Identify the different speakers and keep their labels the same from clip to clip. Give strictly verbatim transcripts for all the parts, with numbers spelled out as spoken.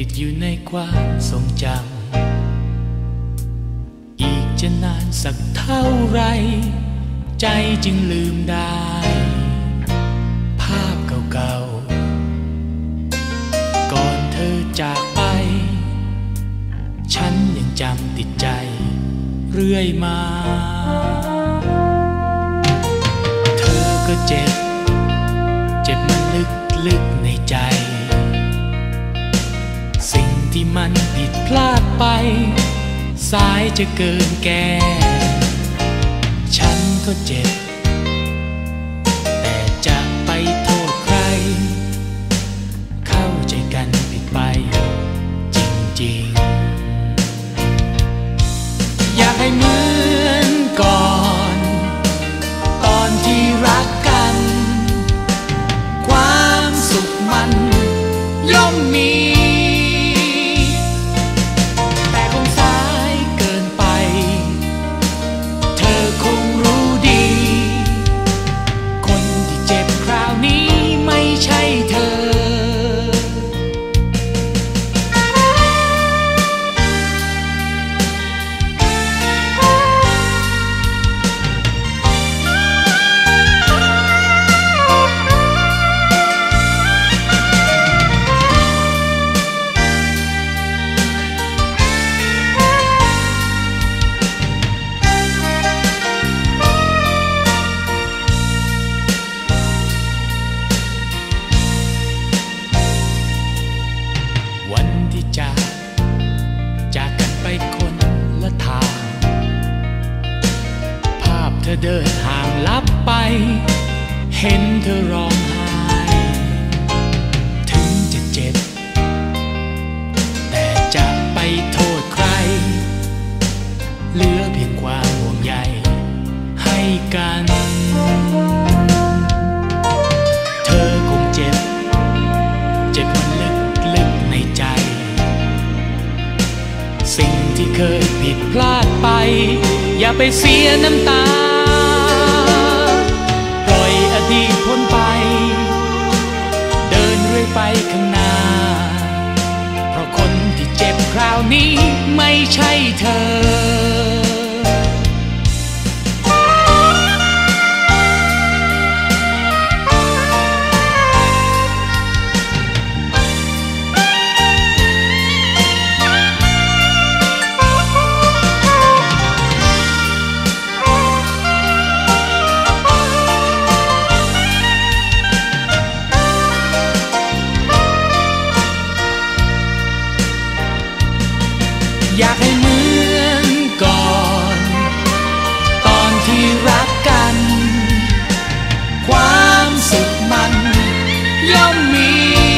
Speaker 1: ดอยู่ในความทรงจำอีกจะนานสักเท่าไรใจจึงลืมได้ภาพเก่าๆก่อนเธอจากไปฉันยังจำติดใจเรื่อยมาเธอก็เจ็บเจ็บมันลึกๆในใจสิ่งที่มันผิดพลาดไปสายจะเกินแก้ฉันก็เจ็บแต่จะไปโทษใครเข้าใจกันผิดไปจริงๆอยากให้เหมือนก่อนตอนที่รักกันความสุขมันย่อมมีแต่คงสายเกินไปเธอคงรู้ดีคนที่เจ็บคราวนี้ไม่ใช่เธอวันที่จากจากกันไปคนละทางภาพเธอเดินห่างลับไปเห็นเธอร้องไห้ถึงจะเจ็บแต่จะไปโทษใครเหลือเพียงความห่วงใยให้กันเธอคงเจ็บเจ็บมันลึกๆในใจสิ่งที่เคยผิดพลาดไปอย่าไปเสียน้ำตาปล่อยอดีตพ้นไปเดินเรื่อยไปข้างหน้าเพราะคนที่เจ็บคราวนี้ไม่ใช่เธออยากให้เหมือนก่อนตอนที่รักกันความสุขมันย่อมมี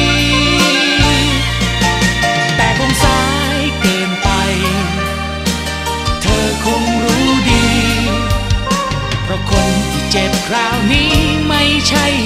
Speaker 1: แต่คงสายเกินไปเธอคงรู้ดีเพราะคนที่เจ็บคราวนี้ไม่ใช่